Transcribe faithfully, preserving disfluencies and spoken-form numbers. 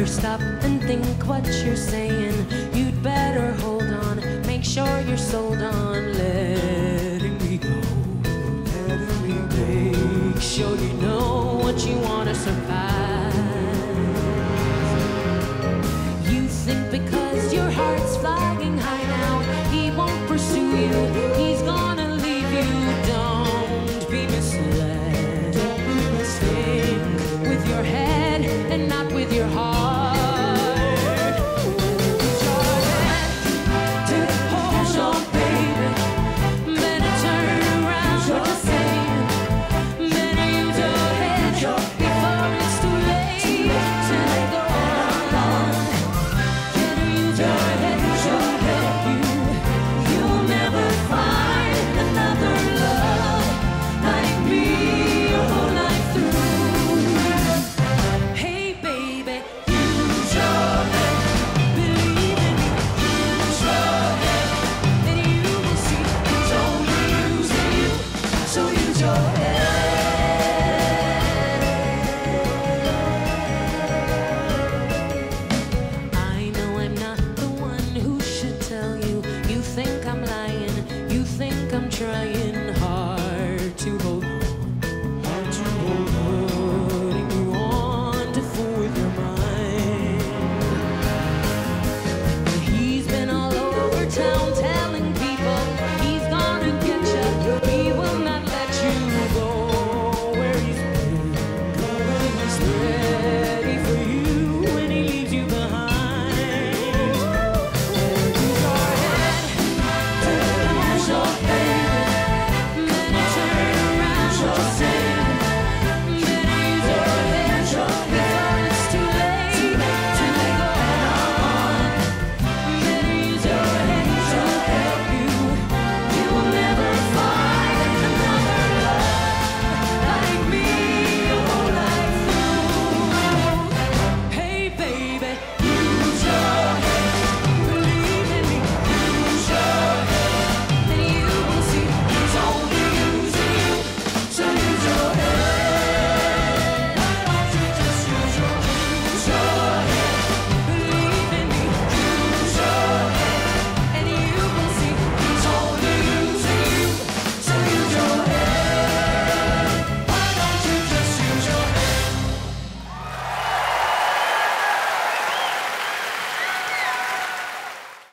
better stop and think what you're saying. You'd better hold on, make sure you're sold on letting me go. Letting me go. Make sure you know what you want to survive. You think because your heart's flying high now, he won't pursue you.